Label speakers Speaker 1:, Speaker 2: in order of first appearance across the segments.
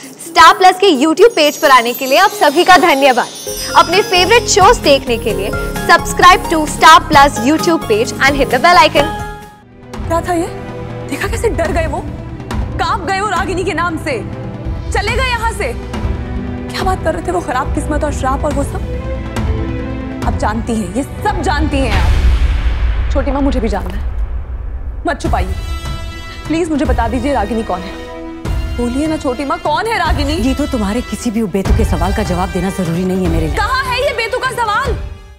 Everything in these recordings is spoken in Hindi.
Speaker 1: स्टार प्लस के YouTube पेज पर आने के लिए आप सभी का धन्यवाद। अपने फेवरेट शोज देखने के लिए subscribe to star plus YouTube page and hit the bell icon.
Speaker 2: क्या था ये? देखा कैसे डर गए वो, कांप गए वो रागिनी के नाम से, चले गए यहाँ से। क्या बात कर रहे थे वो, खराब किस्मत और श्राप और वो सब। आप जानती हैं, ये सब जानती हैं आप। छोटी माँ मुझे भी जानना है, मत छुपाइए प्लीज, मुझे बता दीजिए रागिनी कौन है। बोलिए ना छोटी माँ, कौन है रागिनी?
Speaker 3: ये तो तुम्हारे किसी भी बेतुके सवाल का जवाब देना जरूरी नहीं है मेरे लिए।
Speaker 2: कहाँ है ये बेतुका सवाल?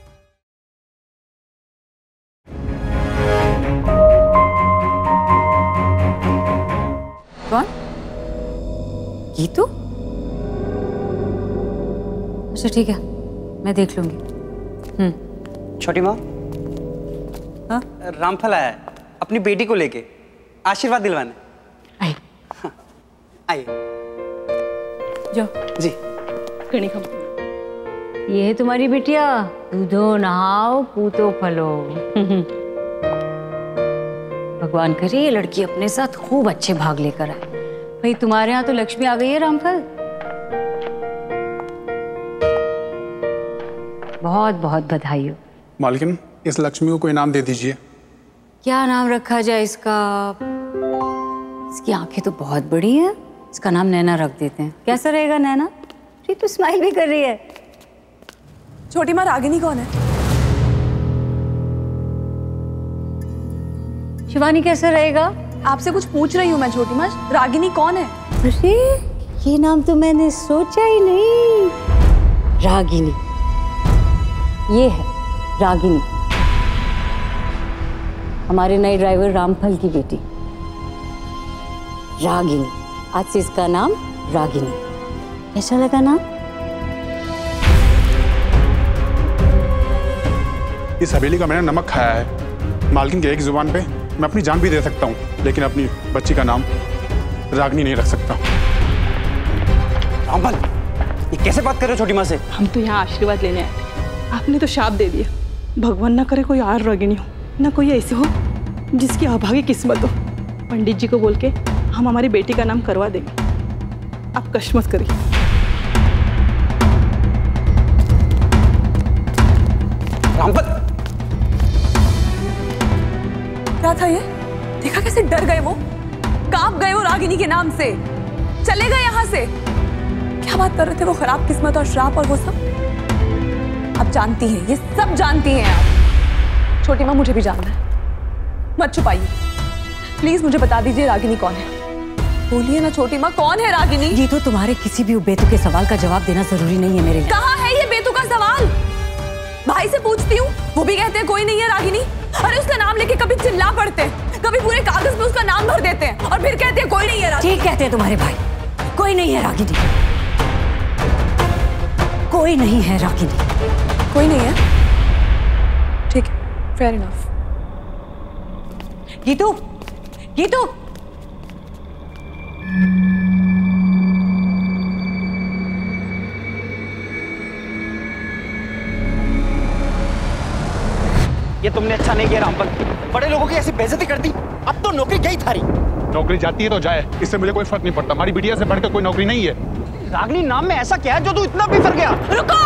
Speaker 3: कौन? गीतू? अच्छा ठीक है, मैं देख लूंगी।
Speaker 4: छोटी माँ,
Speaker 3: हाँ?
Speaker 4: रामफल आया है अपनी बेटी को लेके आशीर्वाद दिलवाने।
Speaker 3: आइए।
Speaker 4: हाँ, आइए।
Speaker 3: जाओ
Speaker 4: जी।
Speaker 3: कणी खाओ। ये है तुम्हारी बिटिया, दूधो नहाओ पूतो फलो। भगवान करे ये लड़की अपने साथ खूब अच्छे भाग लेकर आए। भाई तुम्हारे यहाँ तो लक्ष्मी आ गई है रामफल। बहुत बहुत बधाई हो।
Speaker 5: मालकिन, इस लक्ष्मी को कोई नाम दे दीजिए।
Speaker 3: क्या नाम रखा जाए इसका? इसकी आंखें तो बहुत बड़ी हैं, इसका नाम नैना रख देते हैं। कैसा रहेगा नैना? ये तो स्माइल भी कर रही है।
Speaker 2: छोटी माँ, रागिनी कौन है?
Speaker 3: शिवानी कैसा रहेगा?
Speaker 2: आपसे कुछ पूछ रही हूँ मैं छोटी माँ, रागिनी कौन है?
Speaker 3: अरे ये नाम तो मैंने सोचा ही नहीं। रागिनी, ये है रागिनी, हमारे नए ड्राइवर रामफल की बेटी रागिनी। आज से इसका नाम रागिनी। कैसा लगा नाम?
Speaker 5: इस हवेली का मैंने नमक खाया है। मालकिन की एक जुबान पे मैं अपनी जान भी दे सकता हूँ, लेकिन अपनी बच्ची का नाम रागिनी नहीं रख सकता।
Speaker 4: रामफल, ये कैसे बात कर रहे हो छोटी माँ से?
Speaker 6: हम तो यहाँ आशीर्वाद लेने आए, आपने तो शाप दे दिया। भगवान ना करे कोई और रागिनी हो, ना कोई ऐसे हो जिसकी अभागी किस्मत हो। पंडित जी को बोल के हम हमारी बेटी का नाम करवा देंगे, आप कष्ट मत करिए।
Speaker 4: रामफल,
Speaker 2: क्या था ये? देखा कैसे डर गए वो, कांप गए वो रागिनी के नाम से, चले गए यहाँ से। क्या बात कर रहे थे वो, खराब किस्मत और श्राप और वो सब। आप जानती हैं, ये सब जानती हैं आप। छोटी माँ मुझे भी जानना है, मत छुपाइए प्लीज, मुझे बता दीजिए रागिनी कौन है। बोलिए ना छोटी माँ, कौन है रागिनी?
Speaker 3: ये तो तुम्हारे किसी भी बेतुके सवाल का जवाब देना जरूरी नहीं है मेरे लिए।
Speaker 2: कहाँ है ये बेतुका सवाल? भाई से पूछती हूँ, वो भी कहते हैं कोई नहीं है रागिनी। अरे उसका नाम लेके कभी चिल्ला पड़ते हैं, कभी पूरे कागज में उसका नाम भर देते हैं और फिर कहते हैं कोई नहीं है रागिनी।
Speaker 3: ठीक कहते हैं तुम्हारे भाई, कोई नहीं है रागिनी, कोई नहीं है रागिनी।
Speaker 2: कोई नहीं है, ठीक है, फेयर इनफ।
Speaker 3: गीतू, गीतू,
Speaker 4: ये तुमने अच्छा नहीं किया रामफल, बड़े लोगों की ऐसी बेइज्जती कर दी। अब तो नौकरी गई थारी।
Speaker 5: नौकरी जाती है तो जाए, इससे मुझे कोई फर्क नहीं पड़ता। हमारी बिटिया से बढ़कर कोई नौकरी नहीं है।
Speaker 4: रागिनी नाम में ऐसा क्या है जो तू इतना बिफर गया?
Speaker 2: रुको,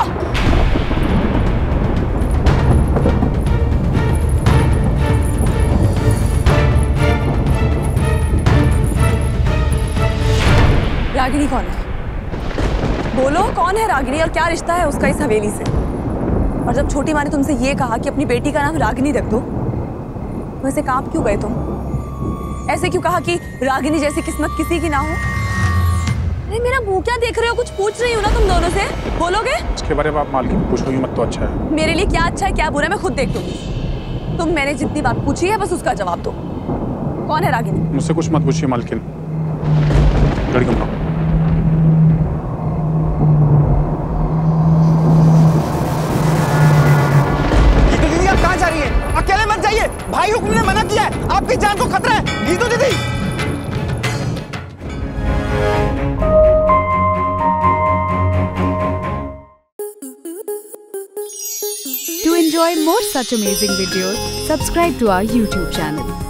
Speaker 2: रागिनी कौन है? बोलो कौन है रागिनी और क्या रिश्ता है उसका इस हवेली से? और जब छोटी माँ ने तुमसे ये कहा कि अपनी बेटी का नाम रागिनी रख दो, तो ऐसे कांप क्यों गए तुम? ऐसे क्यों कहा कि रागिनी जैसी किस्मत किसी की ना हो? अरे मेरा मुंह क्या देख रहे हो? कुछ पूछ रही हूँ ना तुम दोनों से, बोलोगे?
Speaker 5: इसके बारे में आप मालकिन पूछोगी मत तो अच्छा है।
Speaker 2: मेरे लिए क्या अच्छा है क्या बुरा मैं खुद देख लूंगी। तुम मैंने जितनी बात पूछी है बस उसका जवाब दो। कौन है रागिनी?
Speaker 5: मुझसे कुछ मत पूछिए मालकिन, लड़की बनाओ।
Speaker 4: अकेले मत जाइए, भाई हुक्म ने मना किया है, आपकी जान को खतरा है। गीतू दीदी,
Speaker 7: To enjoy more such amazing videos, subscribe to our YouTube channel.